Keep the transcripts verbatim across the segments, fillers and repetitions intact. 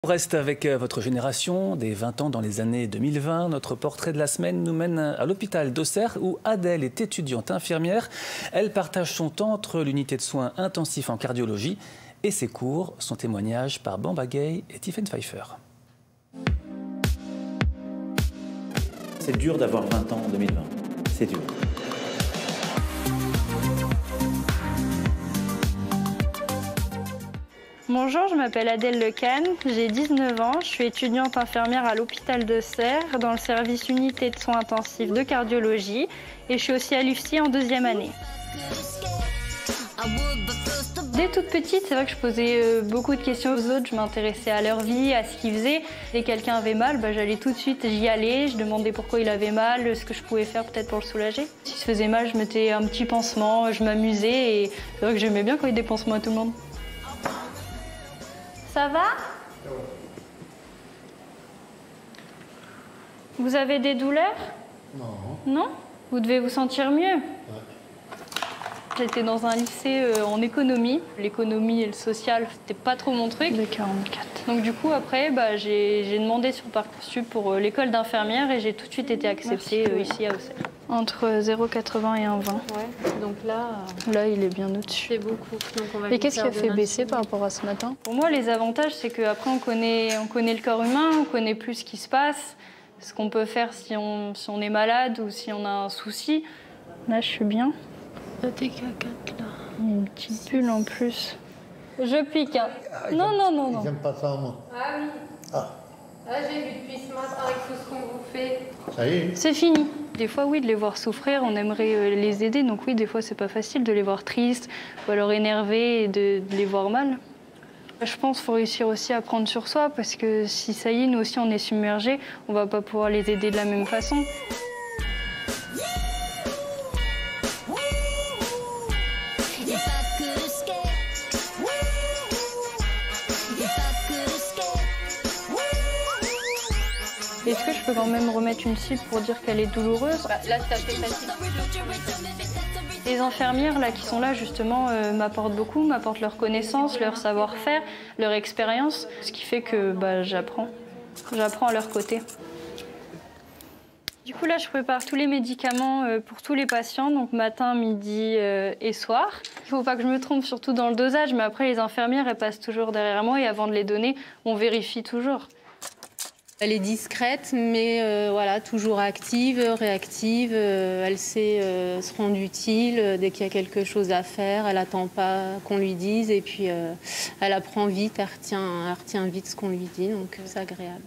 On reste avec votre génération, des vingt ans dans les années deux mille vingt. Notre portrait de la semaine nous mène à l'hôpital d'Auxerre où Adèle est étudiante infirmière. Elle partage son temps entre l'unité de soins intensifs en cardiologie et ses cours. Son témoignage par Bamba Gay et Tiffen Pfeiffer. C'est dur d'avoir vingt ans en deux mille vingt. C'est dur. Bonjour, je m'appelle Adèle Lecane, j'ai dix-neuf ans, je suis étudiante infirmière à l'hôpital d'Auxerre dans le service unité de soins intensifs de cardiologie et je suis aussi à l'U F S I en deuxième année. Dès toute petite, c'est vrai que je posais beaucoup de questions aux autres, je m'intéressais à leur vie, à ce qu'ils faisaient. Dès que quelqu'un avait mal, bah, j'allais tout de suite, j'y allais, je demandais pourquoi il avait mal, ce que je pouvais faire peut-être pour le soulager. Si se faisait mal, je mettais un petit pansement, je m'amusais et c'est vrai que j'aimais bien quand il y a des pansements à tout le monde. Ça va? Vous avez des douleurs? Non. Non? Vous devez vous sentir mieux? Ouais. J'étais dans un lycée euh, en économie. L'économie et le social, c'était pas trop mon truc. De quarante-quatre. Donc du coup, après, bah, j'ai demandé sur Parcoursup pour euh, l'école d'infirmière et j'ai tout de suite été acceptée euh, ici à Auxerre. Entre zéro virgule quatre-vingts et un virgule vingt. Ouais, donc là, là, il est bien au-dessus. c'est beaucoup. Donc on va Et qu'est-ce qui a faire fait de baisser par rapport à ce matin? Pour moi, les avantages, c'est qu'après, on connaît, on connaît le corps humain, on connaît plus ce qui se passe, ce qu'on peut faire si on, si on est malade ou si on a un souci. Là, je suis bien. Là, t'es qu'à quatre, là. Il y a une petite bulle en plus. Je pique, hein. Ah, Non, non, non, non. Ils n'aiment pas ça, moi. Ah oui. Ah, Là, j'ai vu depuis ce matin avec tout ce qu'on vous fait. ça y est. C'est fini. Des fois, oui, de les voir souffrir, on aimerait euh, les aider. Donc oui, des fois, c'est pas facile de les voir tristes ou alors énervés et de, de les voir mal. Je pense qu'il faut réussir aussi à prendre sur soi parce que si ça y est, nous aussi, on est submergés, on va pas pouvoir les aider de la même façon. Est-ce que je peux quand même remettre une cible pour dire qu'elle est douloureuse? Bah, là, ça fait facile. Les infirmières là, qui sont là, justement, euh, m'apportent beaucoup, m'apportent leur connaissance, leur savoir-faire, leur expérience, ce qui fait que bah, j'apprends. J'apprends à leur côté. Du coup, là, je prépare tous les médicaments euh, pour tous les patients, donc matin, midi euh, et soir. Il ne faut pas que je me trompe, surtout dans le dosage, mais après, les infirmières, elles passent toujours derrière moi et avant de les donner, on vérifie toujours. Elle est discrète, mais euh, voilà, toujours active, réactive. Euh, elle sait euh, se rendre utile euh, dès qu'il y a quelque chose à faire. Elle n'attend pas qu'on lui dise et puis euh, elle apprend vite, elle retient, elle retient vite ce qu'on lui dit, donc euh, c'est agréable.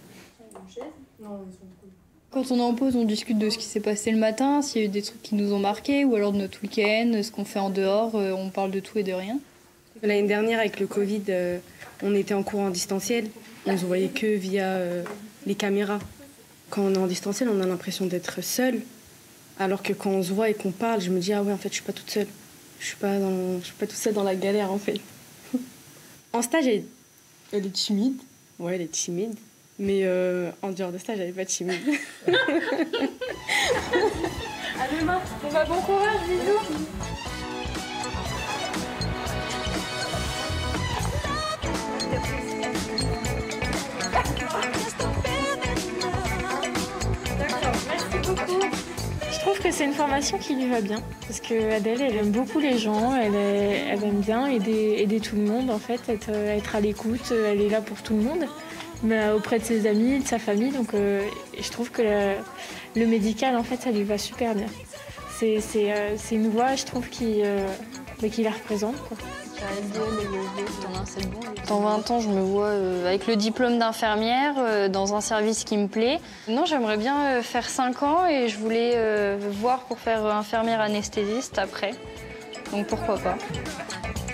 Quand on est en pause, on discute de ce qui s'est passé le matin, s'il y a eu des trucs qui nous ont marqués, ou alors de notre week-end, ce qu'on fait en dehors, on parle de tout et de rien. L'année dernière, avec le Covid, euh, on était en cours en distanciel. On se voyait que via euh, les caméras. Quand on est en distanciel, on a l'impression d'être seul. Alors que quand on se voit et qu'on parle, je me dis « Ah ouais, en fait, je suis pas toute seule. Je suis pas, dans, je suis pas toute seule dans la galère, en fait. » En stage, elle, elle est timide. Ouais, elle est timide. Mais euh, en dehors de stage, elle est pas timide. À demain. On va bon courage, bisous. Je trouve que c'est une formation qui lui va bien, parce que Adèle, elle aime beaucoup les gens, elle, est, elle aime bien aider, aider tout le monde, en fait, être, être à l'écoute, elle est là pour tout le monde, mais auprès de ses amis, de sa famille, donc euh, je trouve que le, le médical, en fait, ça lui va super bien. C'est euh, une voie, je trouve, qui, euh, qui la représente, quoi. Dans vingt ans, je me vois euh, avec le diplôme d'infirmière, euh, dans un service qui me plaît. Non, j'aimerais bien euh, faire cinq ans et je voulais euh, voir pour faire infirmière anesthésiste après. Donc pourquoi pas.